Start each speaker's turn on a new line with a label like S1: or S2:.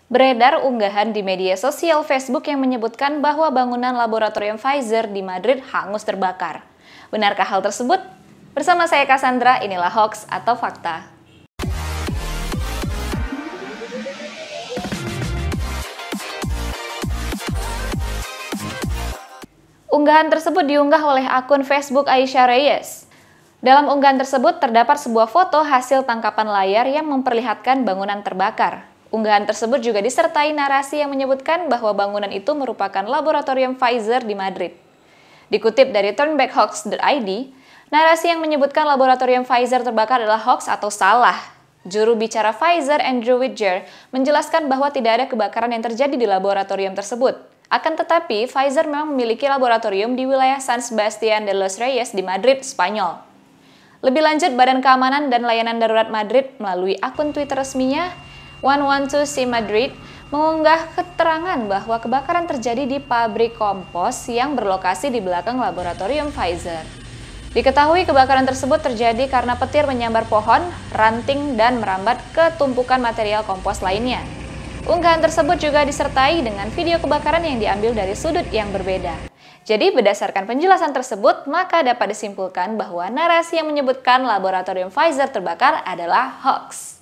S1: Beredar unggahan di media sosial Facebook yang menyebutkan bahwa bangunan laboratorium Pfizer di Madrid hangus terbakar. Benarkah hal tersebut? Bersama saya Cassandra, inilah hoax atau fakta. Unggahan tersebut diunggah oleh akun Facebook Aisyah Reyes. Dalam unggahan tersebut terdapat sebuah foto hasil tangkapan layar yang memperlihatkan bangunan terbakar. Unggahan tersebut juga disertai narasi yang menyebutkan bahwa bangunan itu merupakan laboratorium Pfizer di Madrid. Dikutip dari turnbackhoax.id, narasi yang menyebutkan laboratorium Pfizer terbakar adalah hoax atau salah. Juru bicara Pfizer, Andrew Widger, menjelaskan bahwa tidak ada kebakaran yang terjadi di laboratorium tersebut. Akan tetapi, Pfizer memang memiliki laboratorium di wilayah San Sebastián de los Reyes di Madrid, Spanyol. Lebih lanjut, Badan Keamanan dan Layanan Darurat Madrid melalui akun Twitter resminya 112C Madrid mengunggah keterangan bahwa kebakaran terjadi di pabrik kompos yang berlokasi di belakang laboratorium Pfizer. Diketahui kebakaran tersebut terjadi karena petir menyambar pohon, ranting, dan merambat ke tumpukan material kompos lainnya. Unggahan tersebut juga disertai dengan video kebakaran yang diambil dari sudut yang berbeda. Jadi berdasarkan penjelasan tersebut, maka dapat disimpulkan bahwa narasi yang menyebutkan laboratorium Pfizer terbakar adalah hoax.